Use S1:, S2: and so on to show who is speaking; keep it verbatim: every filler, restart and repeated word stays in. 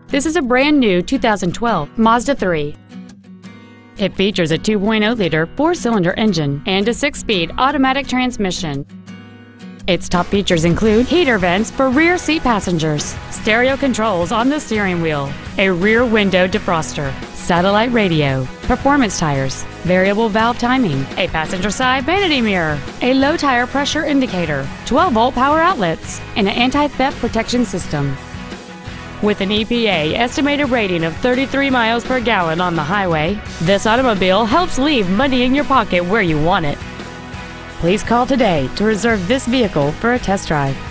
S1: This is a brand new two thousand twelve Mazda three. It features a two point oh liter four-cylinder engine and a six-speed automatic transmission. Its top features include heater vents for rear seat passengers, stereo controls on the steering wheel, a rear window defroster, satellite radio, performance tires, variable valve timing, a passenger side vanity mirror, a low tire pressure indicator, twelve volt power outlets, and an anti-theft protection system. With an E P A estimated rating of thirty-three miles per gallon on the highway, this automobile helps leave money in your pocket where you want it. Please call today to reserve this vehicle for a test drive.